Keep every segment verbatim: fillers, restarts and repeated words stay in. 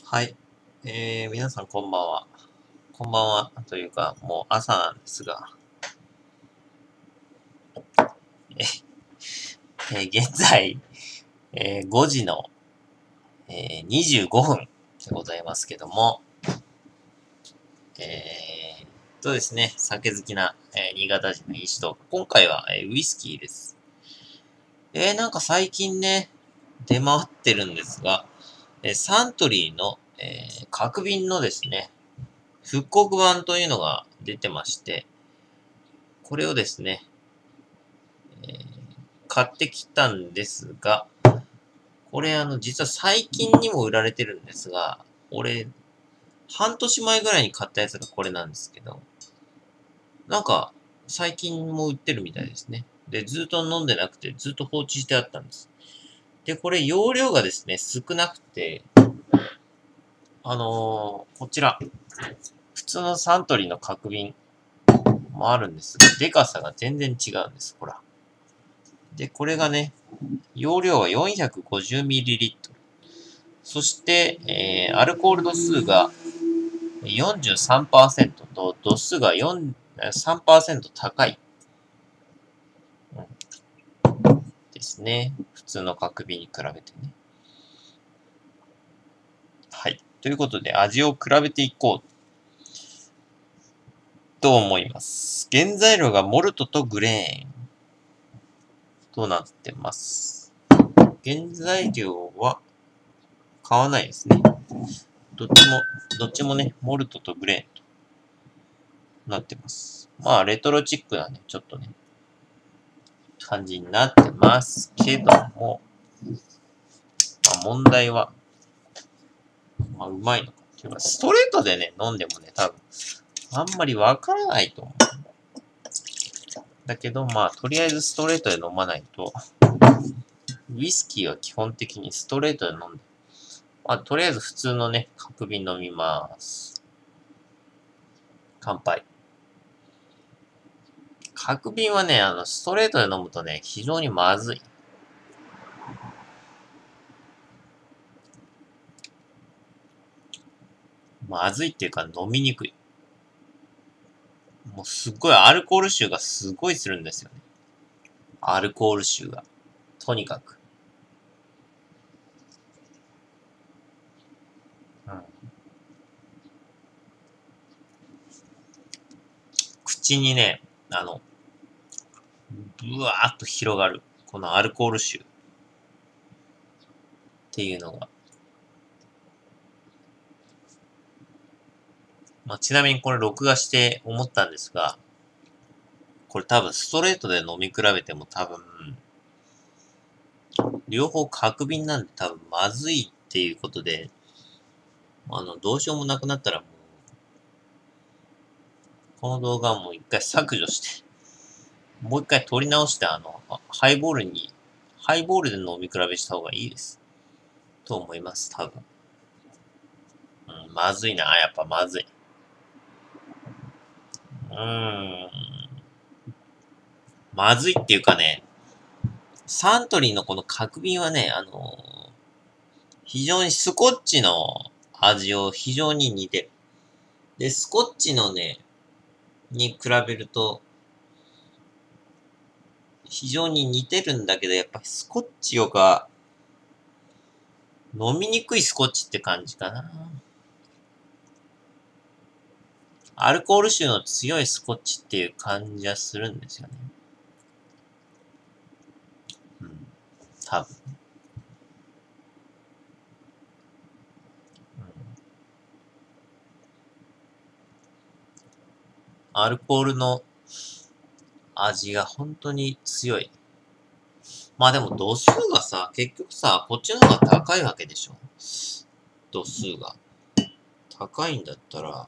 はい。えー、皆さんこんばんは。こんばんは。というか、もう朝なんですが、え、えー現在、えーごじの、えーにじゅうごふんでございますけども、えーっとですね、酒好きな、えー新潟人の石と、今回は、えーウイスキーです。えー、なんか最近ね、出回ってるんですが、えーサントリーの、えー角瓶のですね、復刻版というのが出てまして、これをですね、えー買ってきたんですが、これあの、実は最近にも売られてるんですが、俺、半年前ぐらいに買ったやつがこれなんですけど、なんか、最近も売ってるみたいですね。で、ずっと飲んでなくて、ずっと放置してあったんです。で、これ容量がですね、少なくて、あのー、こちら、普通のサントリーの角瓶もあるんですが、デカさが全然違うんです、ほら。で、これがね、容量は よんひゃくごじゅうミリリットル。そして、えー、アルコール度数が よんじゅうさんパーセント と度数がよん さんパーセント高い、うん、ですね。普通の角瓶に比べてね。はい。ということで、味を比べていこうと思います。原材料がモルトとグレーンとなってます。原材料は買わないですね。どっちも、どっちもね、モルトとグレーンとなってます。まあ、レトロチックなね、ちょっとね、感じになってますけども、まあ、問題は、まあ、うまいのかっていうか、ストレートでね、飲んでもね、多分、あんまりわからないと思う。だけど、まあ、とりあえずストレートで飲まないと、ウイスキーは基本的にストレートで飲んで、まあ、とりあえず普通のね、角瓶飲みます。乾杯。角瓶はね、あの、ストレートで飲むとね、非常にまずい。まずいっていうか飲みにくい。もうすっごいアルコール臭がすごいするんですよね。アルコール臭が。とにかく。うん、口にね、あの、ブワーっと広がる。このアルコール臭っていうのが。まあ、ちなみにこれ録画して思ったんですが、これ多分ストレートで飲み比べても多分、両方角瓶なんで多分まずいっていうことで、あの、どうしようもなくなったらもう、この動画はもう一回削除して、もう一回撮り直して、あの、ハイボールに、ハイボールで飲み比べした方がいいです。と思います、多分。うん、まずいな、やっぱまずい。うーん。まずいっていうかね、サントリーのこの角瓶はね、あのー非常にスコッチの味を非常に似てる。で、スコッチのね、に比べると、非常に似てるんだけど、やっぱスコッチよが、飲みにくいスコッチって感じかな。アルコール臭の強いスコッチっていう感じはするんですよね。うん。多分。うん、アルコールの味が本当に強い。まあでも度数がさ、結局さ、こっちの方が高いわけでしょ。度数が。高いんだったら、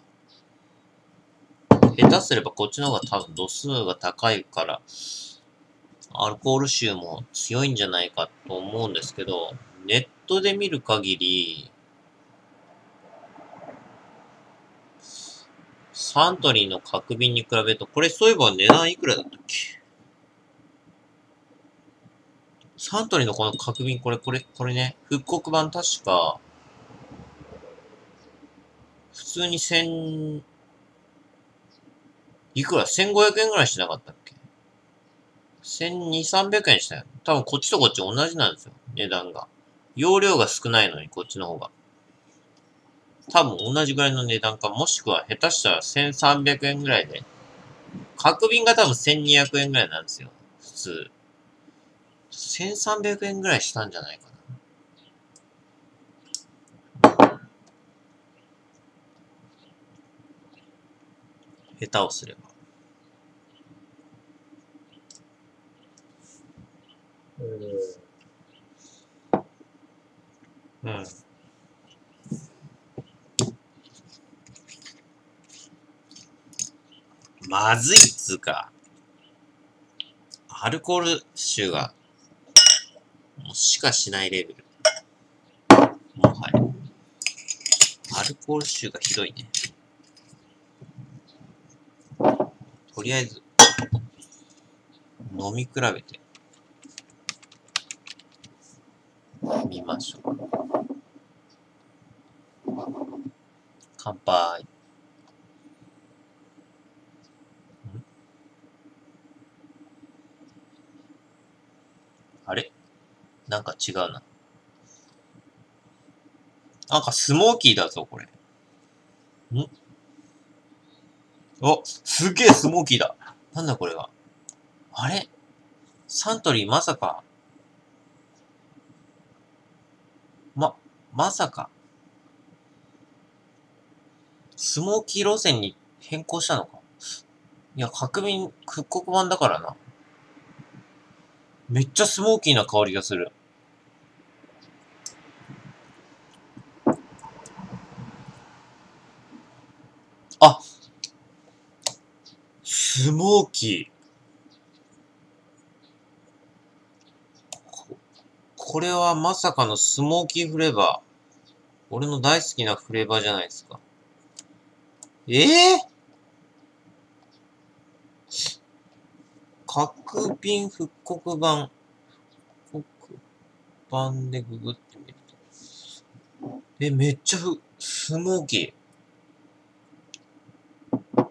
下手すればこっちの方が多分度数が高いから、アルコール臭も強いんじゃないかと思うんですけど、ネットで見る限り、サントリーの角瓶に比べると、これそういえば値段いくらだったっけ？サントリーのこの角瓶、これ、これ、これね、復刻版確か、 普通に千、いくら ?せんごひゃく 円ぐらいしなかったっけ？ せんにひゃく、さんびゃくえんしたよ。多分こっちとこっち同じなんですよ。値段が。容量が少ないのにこっちの方が。多分同じぐらいの値段か、もしくは下手したらせんさんびゃくえんぐらいで。角瓶が多分せんにひゃくえんぐらいなんですよ。普通。せんさんびゃくえんぐらいしたんじゃないかな。下手をすれば。うん。まずいっつうか。アルコール臭が、もうしかしないレベル。もはや。アルコール臭がひどいね。とりあえず、飲み比べてみましょう。乾杯。あれなんか違うな。なんかスモーキーだぞ、これ。んお、すげえスモーキーだ。なんだこれは。あれサントリーまさか。ま、まさか。スモーキー路線に変更したのか。いや、角瓶、復刻版だからな。めっちゃスモーキーな香りがする。あ、スモーキー。こ、これはまさかのスモーキーフレーバー。俺の大好きなフレーバーじゃないですか。ええー、角瓶復刻版。復刻版でググってみると。え、めっちゃふ、スモーキー。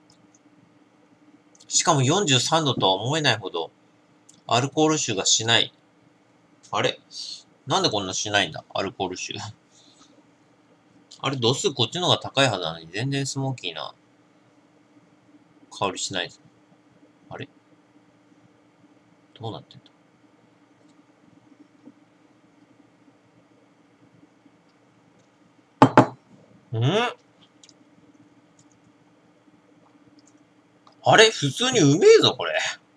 しかもよんじゅうさんどとは思えないほど、アルコール臭がしない。あれなんでこんなしないんだアルコール臭。あれ、度数こっちの方が高いはずなのに、全然スモーキーな香りしないです。あれどうなってんだんあれ普通にうめえぞ、これ。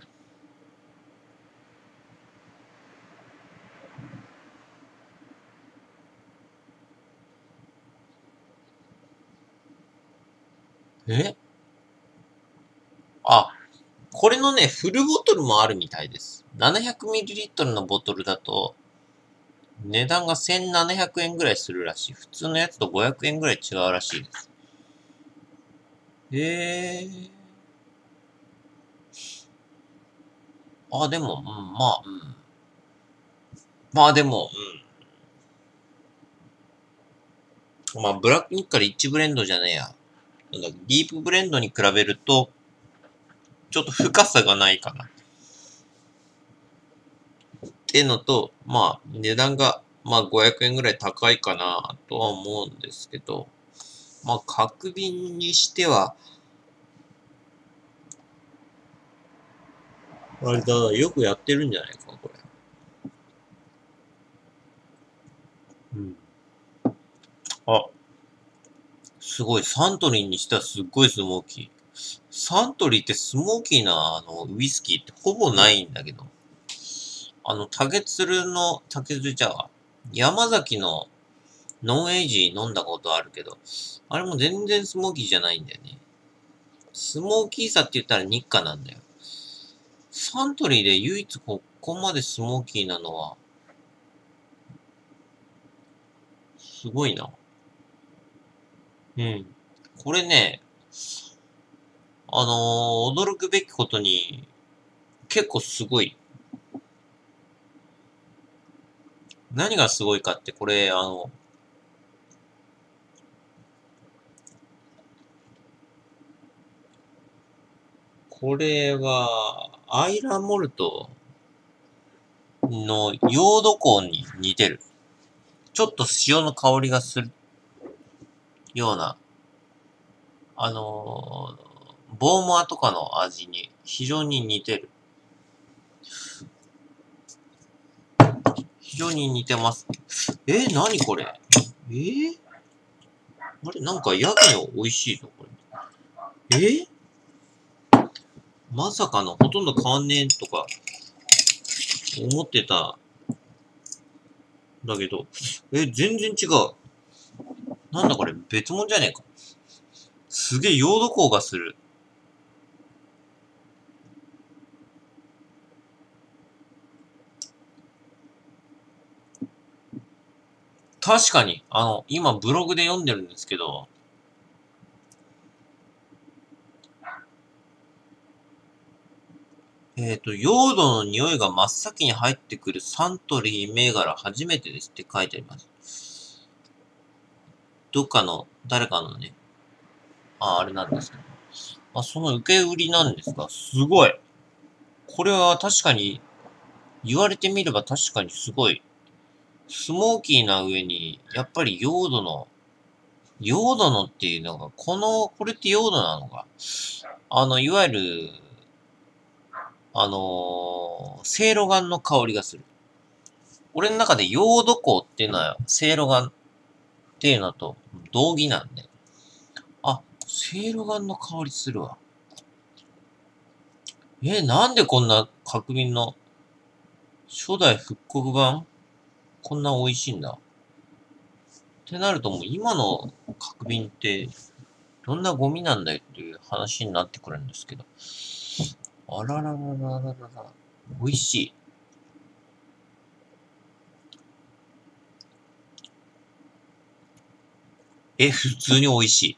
えあ、これのね、フルボトルもあるみたいです。ななひゃくミリリットル のボトルだと、値段がせんななひゃくえんぐらいするらしい。普通のやつとごひゃくえんぐらい違うらしいです。へえー。あ、でも、うん、まあ、うん。まあでも、うん。まあ、ブラックニッカリッチブレンドじゃねえや。なんだ、ディープブレンドに比べると、ちょっと深さがないかな。っていうのと、まあ、値段が、まあ、ごひゃくえんぐらい高いかな、とは思うんですけど、まあ、角瓶にしては、あれだ、よくやってるんじゃないか、これ。うん。あ、すごい。サントリーにしてはすっごいスモーキー。サントリーってスモーキーな、あの、ウイスキーってほぼないんだけど。あの、竹鶴の、竹鶴じゃあ、山崎のノンエイジ飲んだことあるけど、あれも全然スモーキーじゃないんだよね。スモーキーさって言ったら日課なんだよ。サントリーで唯一ここまでスモーキーなのは、すごいな。うん。これね、あのー驚くべきことに、結構すごい。何がすごいかって、これ、あの、 これは、アイラモルトのヨードコーンに似てる。ちょっと塩の香りがするような、あのー、ボーモアとかの味に非常に似てる。非常に似てます。えー、何これえー、あれなんかやけに美味しいぞ、これ。えー、まさかのほとんど変わんねえとか思ってた。だけど、え、全然違う。なんだこれ別物じゃねえか。すげえヨード香がする。確かに、あの、今ブログで読んでるんですけど、えっと、ヨードの匂いが真っ先に入ってくるサントリー銘柄初めてですって書いてあります。どっかの、誰かのね、あ、あれなんですけど。あ、その受け売りなんですか。すごい。これは確かに、言われてみれば確かにすごい。スモーキーな上に、やっぱりヨードの、ヨードのっていうのが、この、これってヨードなのか。あの、いわゆる、あのー、せいろがんの香りがする。俺の中でヨード香っていうのは、せいろがんっていうのと同義なんで。あ、せいろがんの香りするわ。え、なんでこんな角瓶の初代復刻版こんな美味しいんだ。ってなるともう今の角瓶ってどんなゴミなんだよっていう話になってくるんですけど。あららららららら。美味しい。え、普通に美味し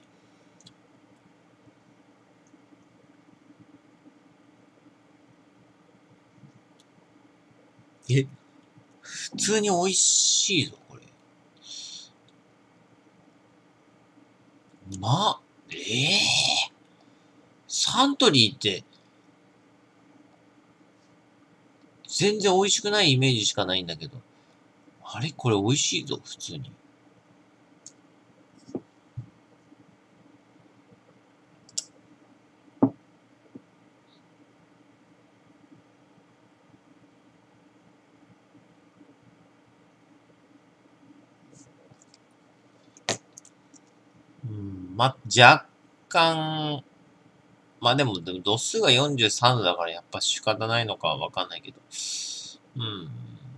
い。え、普通に美味しいぞ、これ。ま、ええー、サントリーって全然美味しくないイメージしかないんだけど。あれこれ美味しいぞ、普通に。うん、ま、若干、まあでも、でも度数がよんじゅうさんどだからやっぱ仕方ないのかはわかんないけど。うん。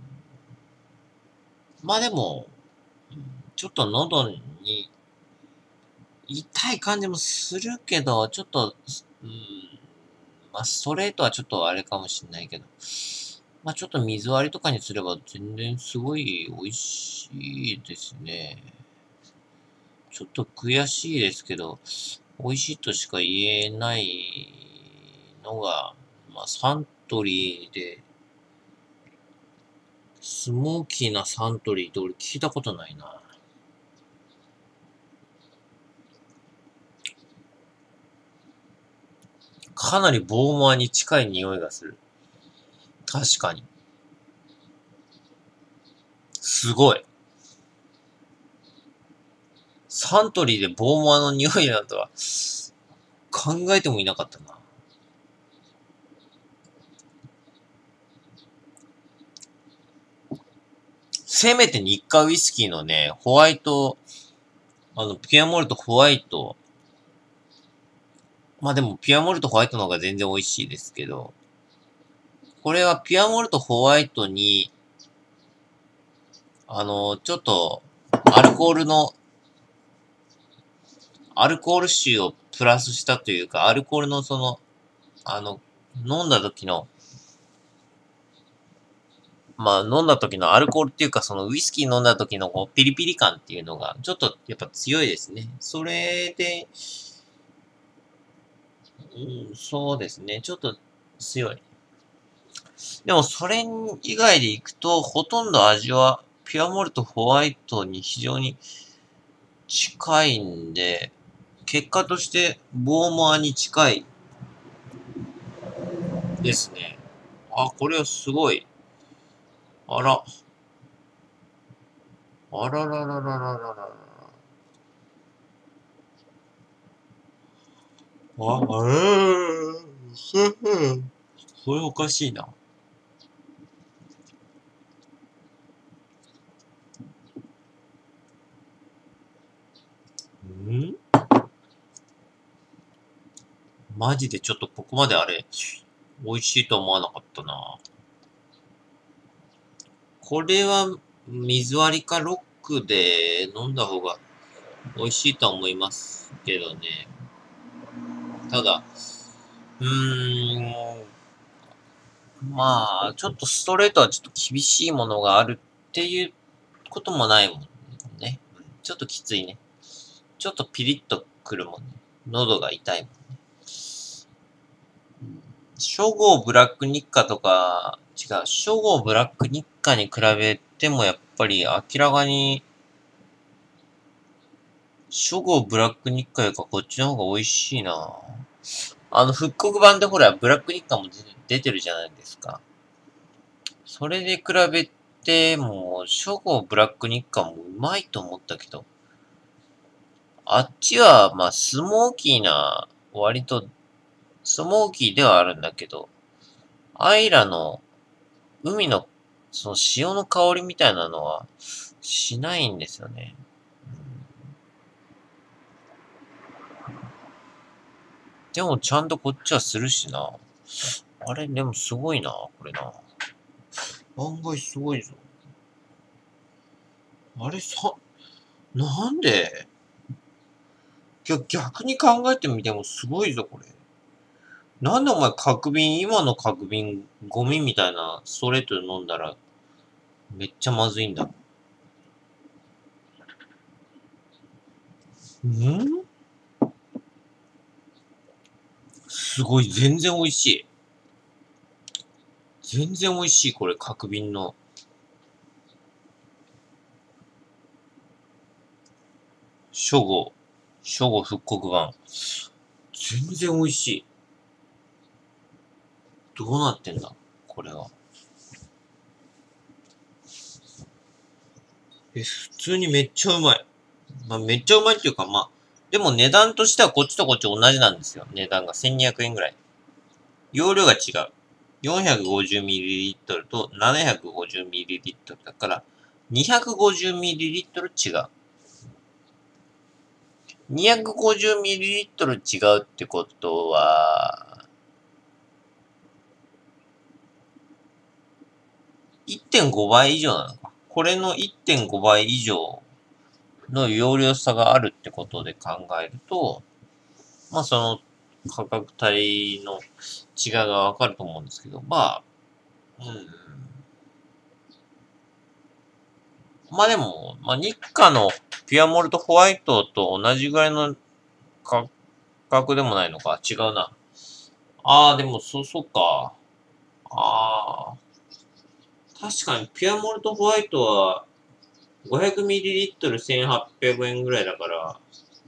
まあでも、うん、ちょっと喉に痛い感じもするけど、ちょっと、うん、まあストレートはちょっとあれかもしんないけど。まあちょっと水割りとかにすれば全然すごい美味しいですね。ちょっと悔しいですけど、美味しいとしか言えないのが、まあサントリーで、スモーキーなサントリーって俺聞いたことないな。かなりボーマーに近い匂いがする。確かに。すごい。サントリーでボーマーの匂いなんとは考えてもいなかったな。せめて日課ウイスキーのね、ホワイト、あの、ピュアモルトホワイト。まあでも、ピュアモルトホワイトの方が全然美味しいですけど、これはピュアモルトホワイトに、あの、ちょっと、アルコールの、アルコール臭をプラスしたというか、アルコールのその、あの、飲んだ時の、まあ飲んだ時のアルコールっていうか、そのウイスキー飲んだ時のこうピリピリ感っていうのが、ちょっとやっぱ強いですね。それで、うん、そうですね。ちょっと強い。でもそれ以外でいくと、ほとんど味はピュアモルトホワイトに非常に近いんで、結果としてボーモアに近いですね。あ、これはすごい。あら。あらららららららら。あ、あれこれおかしいな。んマジでちょっとここまであれ、美味しいとは思わなかったな。これは水割りかロックで飲んだ方が美味しいとは思いますけどね。ただ、うーん、まあ、ちょっとストレートはちょっと厳しいものがあるっていうこともないもんね。ちょっときついね。ちょっとピリッとくるもんね。喉が痛いもん。初号ブラックニッカとか、違う、初号ブラックニッカに比べてもやっぱり明らかに、初号ブラックニッカよりかこっちの方が美味しいな。あの、復刻版でほら、ブラックニッカも出てるじゃないですか。それで比べても、初号ブラックニッカもうまいと思ったけど、あっちは、まあ、スモーキーな、割と、スモーキーではあるんだけど、アイラの海の、その潮の香りみたいなのはしないんですよね。でもちゃんとこっちはするしな。あれ、でもすごいな、これな。案外すごいぞ。あれさ、なんで逆に考えてみてもすごいぞ、これ。なんでお前角瓶、今の角瓶、ゴミみたいなストレートで飲んだらめっちゃまずいんだ。んすごい、全然美味しい。全然美味しい、これ、角瓶の。初号。初号復刻版。全然美味しい。どうなってんだこれは。え、普通にめっちゃうまい。まあ、めっちゃうまいっていうか、まあ、でも値段としてはこっちとこっち同じなんですよ。値段がせんにひゃくえんぐらい。容量が違う。よんひゃくごじゅうミリリットル と ななひゃくごじゅうミリリットル だから、にひゃくごじゅうミリリットル 違う。にひゃくごじゅうミリリットル 違うってことは、いってんごばい以上なのか。これのいってんごばい以上の容量差があるってことで考えると、まあその価格帯の違いがわかると思うんですけど、まあ、うん。まあでも、まあ日課のピュアモルトホワイトと同じぐらいの価格でもないのか。違うな。ああ、でもそうそうか。ああ、確かにピュアモルトホワイトは ごひゃくミリリットル せんはっぴゃくえんぐらいだから、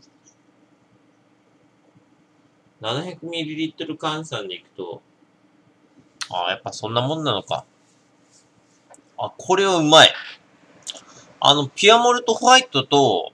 ななひゃくミリリットル 換算でいくと、ああ、やっぱそんなもんなのか。あ、これはうまい。あの、ピュアモルトホワイトと、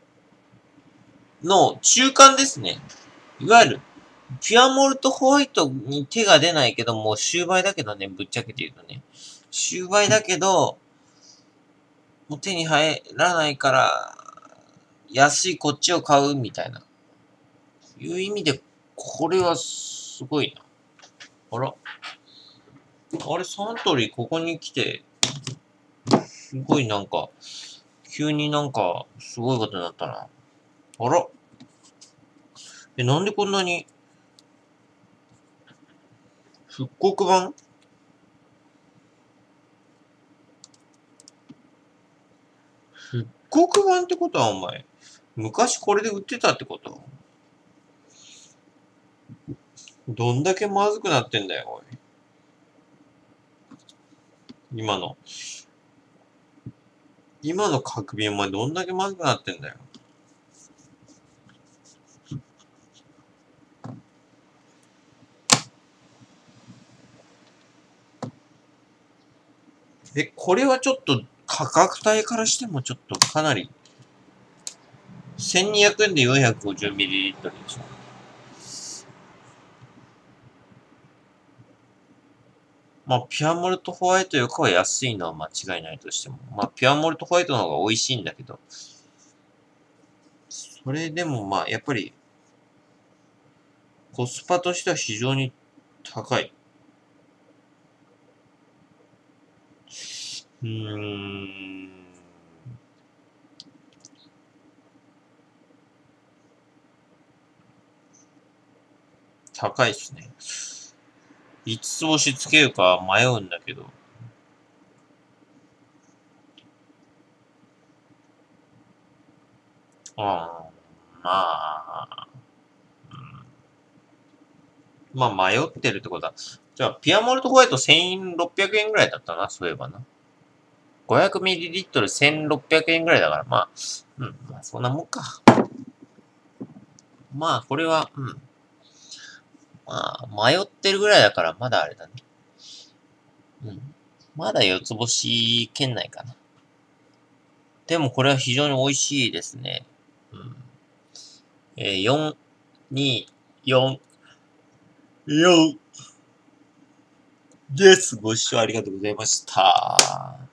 の中間ですね。いわゆる、ピュアモルトホワイトに手が出ないけど、もう終売だけどね、ぶっちゃけて言うとね。終売だけど、もう手に入らないから、安いこっちを買うみたいな。いう意味で、これはすごいな。あら。あれ、サントリーここに来て、すごいなんか、急になんか、すごいことになったな。あら。え、なんでこんなに、復刻版復刻版ってことはお前、昔これで売ってたってことどんだけまずくなってんだよ、おい。今の。今の角瓶お前どんだけまずくなってんだよ。 で、これはちょっと価格帯からしてもちょっとかなり、せんにひゃくえんで よんひゃくごじゅうミリリットル でしょ。まあ、ピュアモルトホワイトよりかは安いのは間違いないとしても。まあ、ピュアモルトホワイトの方が美味しいんだけど、それでもまあ、やっぱり、コスパとしては非常に高い。うーん。高いっすね。いつつ星つけるか迷うんだけど。ああ、まあ、まあ迷ってるってことは。じゃあ、ピアモルトホワイトせんろっぴゃくえんぐらいだったな、そういえばな。ごひゃくミリリットル せんろっぴゃくえんぐらいだから、まあ、うん、まあそんなもんか。まあ、これは、うん。まあ、迷ってるぐらいだから、まだあれだね。うん。まだ四つ星圏内かな。でもこれは非常に美味しいですね。うん。えー、よん、に、よん、よんです。ご視聴ありがとうございました。